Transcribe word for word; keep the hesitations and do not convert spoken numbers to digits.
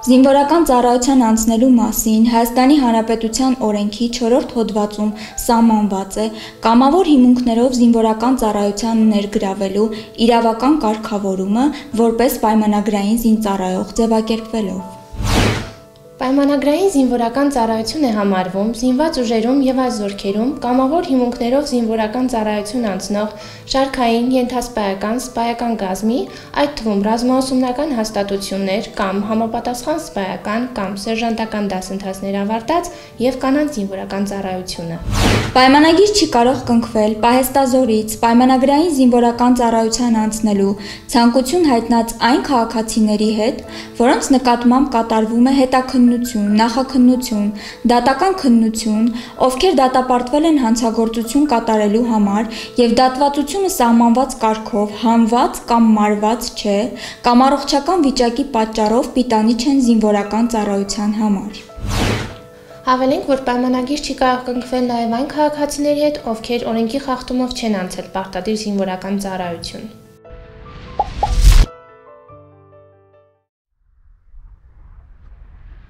Զինվորական ծառայության անցնելու մասին Հայաստանի Հանրապետության օրենքի չորրորդ հոդվածում սահմանված է կամավոր հիմունքներով զինվորական ծառայության ներգրավելու իրավական կարգավորումը որպես պայմանագրային զինծառայող ձևակերպվելով։ Պայմանագրային զինվորական ծառայություն է համարվում զինված ուժերում և այլ զորքերում կամավոր հիմունքներով զինվորական ծառայություն անցնող շարքային, ենթասպայական, սպայական կազմի, այդ թվում ռազմաուսումնական հաստատություններ կամ համապատասխան սպայական կամ սերժանտական դասընթացներ ավարտած և կանանց զինվորական ծառայությունը։ Պայմանագիր չի կարող կնքվել պահեստազորից պայմանագրային զինվորական ծառայության անցնելու ցանկություն հայտնած այն քաղաքացիների հետ, որոնց նկատմամբ կատարվում է հետաքննություն, նախաքննություն, դատական քննություն, ովքեր դատապարտվել են հանցագործություն կատարելու համար և դատվածությունը սահմանված կարգով հանված կամ մարված չէ, կամ առողջական վիճակի պատճառով պիտանի չեն զինվորական ծառայության համար։ Հավելենք, որ պայմանագիր չի կարող կնքվել նաև այն քաղաքացիների հետ, ովքեր օրենքի խախտումով չեն անցել պարտադիր զինվորական ծառայություն։